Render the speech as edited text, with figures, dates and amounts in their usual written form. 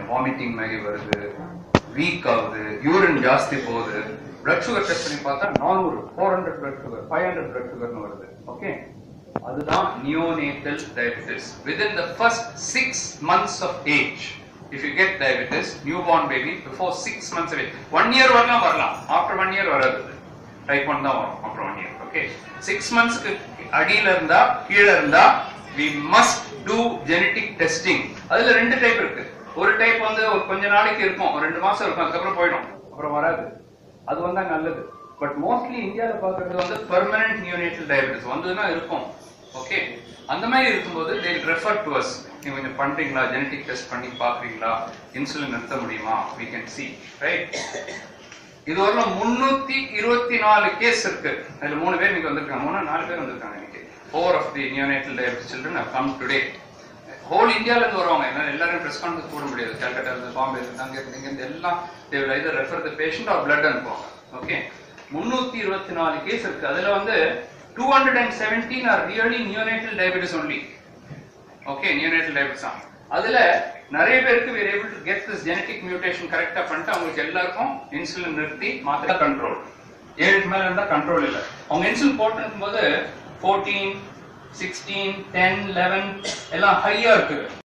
Vomiting மாதிரி வருது, week ஆகுது, யூரின் ஜாஸ்தி போகுது. பிளட் சுகர் டெஸ்ட் பண்ணி பார்த்தா 400, 400 பிளட் சுகர், 500 பிளட் சுகர்னு வருது. ஓகே, அதுதான் neonatal diabetes. Within the first 6 months of age, if you get diabetes, newborn baby, before 6 months of age, 1 year வரலாம், after 1 year வராது. Type 1 தான் வரும் after 1 year. Okay, 6 months அடியில இருந்தா கீழ இருந்தா we must do genetic testing. அதுல ரெண்டு டைப் இருக்கு. ஒரு டைப் வந்து கொஞ்ச நாளைக்கு இருக்கும், 2 மாசம் இருக்கும், அதுக்கப்புறம் போயிடும், அப்புறம் வராது. அது வந்தா நல்லது. பட் மோஸ்ட்லி இந்தியால பாக்குறது வந்து பெர்மனன்ட் நியோனேட்டல் டயபெட்டிஸ் வந்ததுன்னா இருக்கும். ஓகே, அந்த மாதிரி இருக்கும்போது they refer to us. நீங்க கொஞ்சம் பண்றீங்களா, ஜெனடிக் டெஸ்ட் பண்ணி பாக்குறீங்களா, இன்சுலின் நிறுத்த முடியுமா, we can see, right? இது வரல 324 கேஸ் இருக்கு. அதுல 3 பேர் இன்னைக்கு வந்திருக்காங்க, 4 பேர் வந்திருக்காங்க இன்னைக்கு. 4 of the neonatal diabetes children have come today. Whole இந்தியால இருந்து வருவாங்க. ஏன்னா எல்லாரும் பிரஸ் கான்ஃபரன்ஸ் போட முடியாது. கல்கட்டா இருந்து, பாம்பே இருந்து, அங்க இருந்து எல்லாம் they will either refer the patient or blood அனுப்புவாங்க. ஓகே, 324 கேஸ் இருக்கு. அதுல வந்து 217 are really neonatal diabetes only. Okay, neonatal diabetes. அதுல நிறைய பேருக்கு we are able to get this genetic mutation கரெக்டா பண்ணிட்டு அவங்களுக்கு எல்லாருக்கும் இன்சுலின் நிறுத்தி மாத்திரை கண்ட்ரோல். 7 மேல இருந்தா கண்ட்ரோல் இல்ல. அவங்க இன்சுலின் போட்டுக்கும் போது 14, 16, 10, 11 எல்லாம் ஹையா இருக்கு.